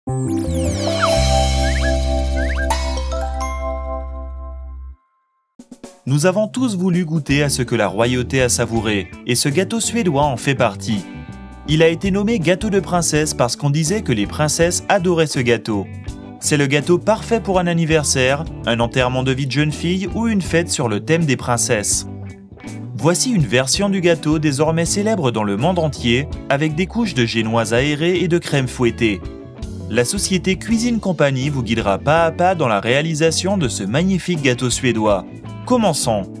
Nous avons tous voulu goûter à ce que la royauté a savouré, et ce gâteau suédois en fait partie. Il a été nommé gâteau de princesse parce qu'on disait que les princesses adoraient ce gâteau. C'est le gâteau parfait pour un anniversaire, un enterrement de vie de jeune fille ou une fête sur le thème des princesses. Voici une version du gâteau désormais célèbre dans le monde entier, avec des couches de génoise aérée et de crème fouettée. La société Cuisine Company vous guidera pas à pas dans la réalisation de ce magnifique gâteau suédois. Commençons!